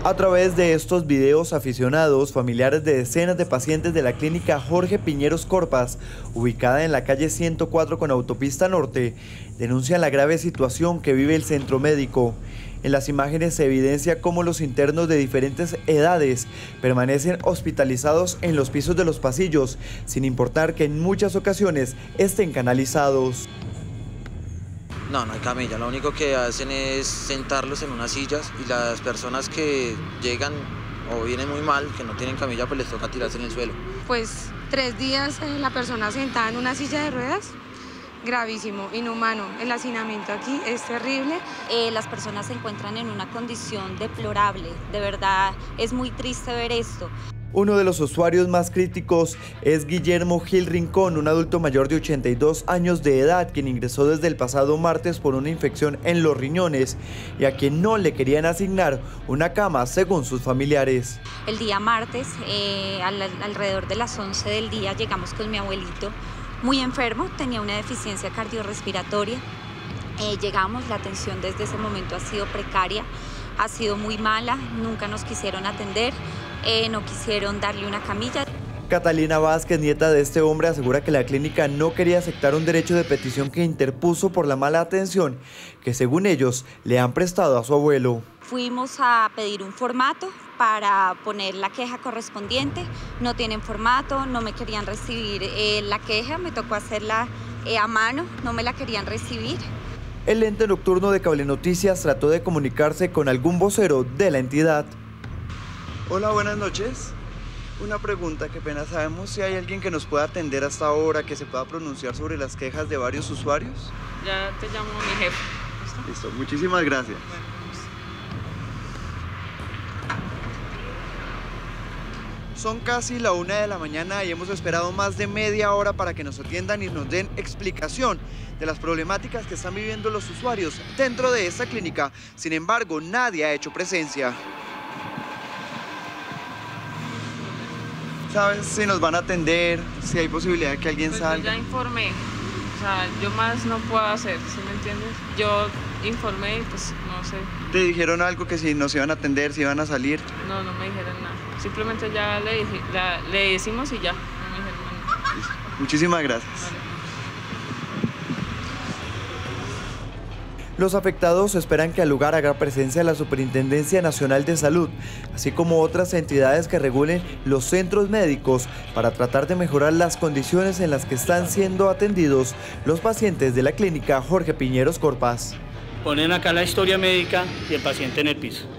A través de estos videos, aficionados, familiares de decenas de pacientes de la clínica Jorge Piñeros Corpas, ubicada en la calle 104 con autopista norte, denuncian la grave situación que vive el centro médico. En las imágenes se evidencia cómo los internos de diferentes edades permanecen hospitalizados en los pisos de los pasillos, sin importar que en muchas ocasiones estén canalizados. No hay camilla, lo único que hacen es sentarlos en unas sillas y las personas que llegan o vienen muy mal, que no tienen camilla, pues les toca tirarse en el suelo. Pues 3 días la persona sentada en una silla de ruedas, gravísimo, inhumano. El hacinamiento aquí es terrible. Las personas se encuentran en una condición deplorable, de verdad es muy triste ver esto. Uno de los usuarios más críticos es Guillermo Gil Rincón, un adulto mayor de 82 años de edad, quien ingresó desde el pasado martes por una infección en los riñones y a quien no le querían asignar una cama según sus familiares. El día martes, alrededor de las 11 del día, llegamos con mi abuelito muy enfermo, tenía una deficiencia cardiorrespiratoria. Llegamos, la atención desde ese momento ha sido precaria, ha sido muy mala, nunca nos quisieron atender. No quisieron darle una camilla. Catalina Vázquez, nieta de este hombre, asegura que la clínica no quería aceptar un derecho de petición que interpuso por la mala atención que, según ellos, le han prestado a su abuelo. Fuimos a pedir un formato para poner la queja correspondiente, no tienen formato, no me querían recibir la queja, me tocó hacerla a mano, no me la querían recibir. El ente nocturno de Cable Noticias trató de comunicarse con algún vocero de la entidad. Hola, buenas noches. Una pregunta, qué pena, ¿sabemos si hay alguien que nos pueda atender hasta ahora, que se pueda pronunciar sobre las quejas de varios usuarios? Ya te llamo a mi jefe. Listo, muchísimas gracias. Son casi la 1 de la mañana y hemos esperado más de media hora para que nos atiendan y nos den explicación de las problemáticas que están viviendo los usuarios dentro de esta clínica. Sin embargo, nadie ha hecho presencia. ¿Sabes si nos van a atender? Si hay posibilidad de que alguien salga. Yo ya informé, o sea, yo más no puedo hacer, ¿sí me entiendes? Yo informé y pues no sé. ¿Te dijeron algo que si nos iban a atender, si iban a salir? No me dijeron nada. Simplemente ya le decimos y ya, no me dijeron nada. Listo. Muchísimas gracias. Vale. Los afectados esperan que al lugar haga presencia la Superintendencia Nacional de Salud, así como otras entidades que regulen los centros médicos para tratar de mejorar las condiciones en las que están siendo atendidos los pacientes de la clínica Jorge Piñeros Corpas. Ponen acá la historia médica y el paciente en el piso.